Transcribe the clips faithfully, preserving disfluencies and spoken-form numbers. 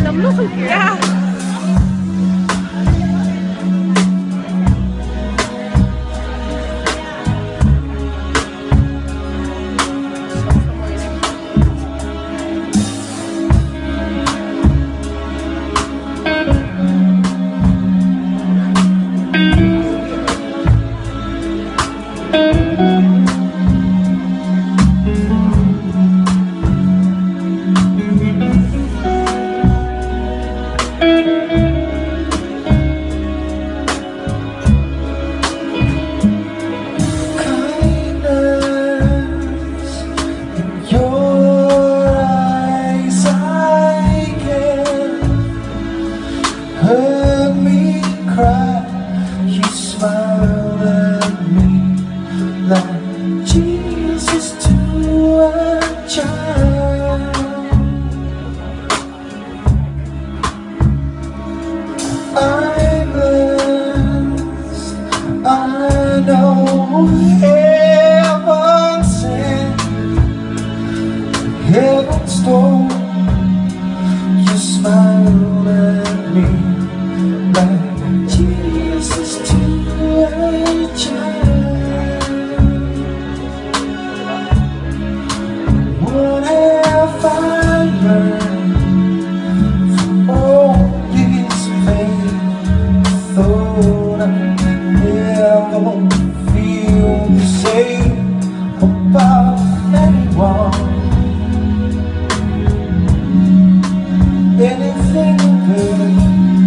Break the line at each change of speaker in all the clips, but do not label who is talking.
Yeah.
Heard me cry, you smiled at me like Jesus to a child. I'm blessed, I know heaven sent, heaven's door. You smiled at me like Jesus to a child. What have I learned from all this pain? I thought I'd never feel the same about anyone, anything good.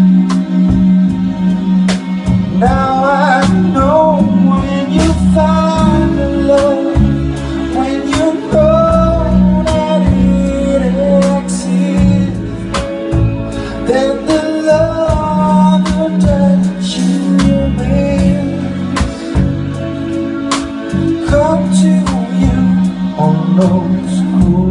Now I know when you find the love, when you know that it exists, then the love that you miss come to you on those cool